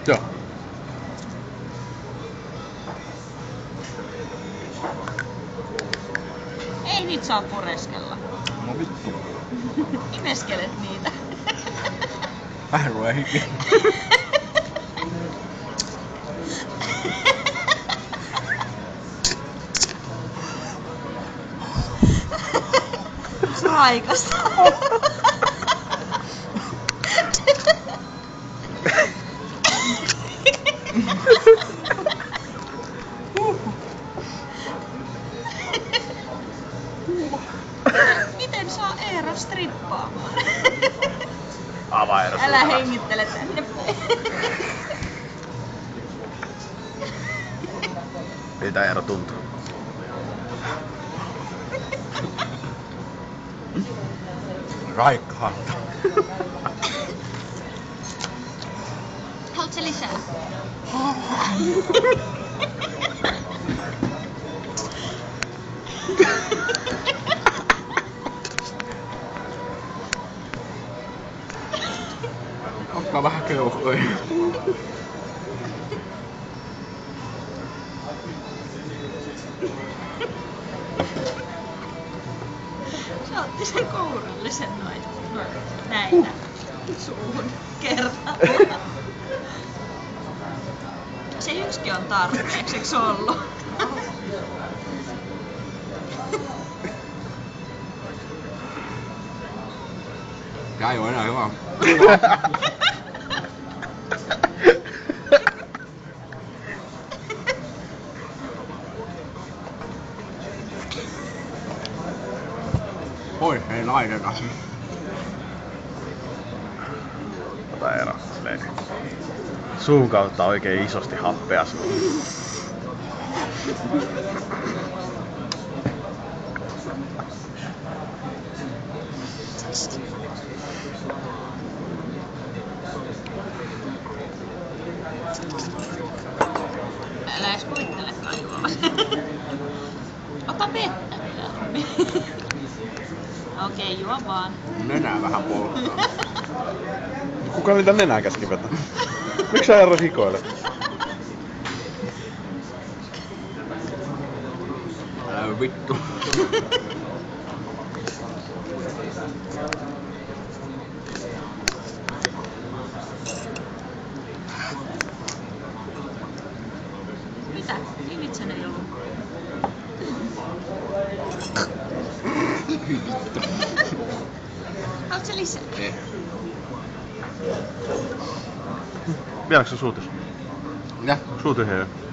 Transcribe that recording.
Joo. Ei niitä saa pureskella. No vittu. Imeskelet niitä. Vähän ruoja hiki. Raikasta. Miten saa Eero strippaamaan? Avaa Eero. Älä hengittele tänne päin. Miltä Eero tuntuu? Raikkaalta. Haluatko sä lisää? Ottaa vähän keuhkoja. Se otti sen kourallisen noin näitä suuhun kerralla. Se yksikin on tarpeeksi, eiks ollut? Tää ei oo enää hyvä. Oi, ei laiteta. Ota Eero, silleen suun kautta oikein isosti happea suuhun. Älä edes kuvittelekaan juomassa. Ota vettä mieluummin. Okei, juo vaan. Nenää vähän polttaa. Kuka niitä nenää käski vetää? Miks sä Eero hikoilet? Älä vittu. Mitä? Niin vitsen ei ollut. Haluatko sä lisää? Ei. Vieläks sä suutis? Mitä? Suu tyhjää.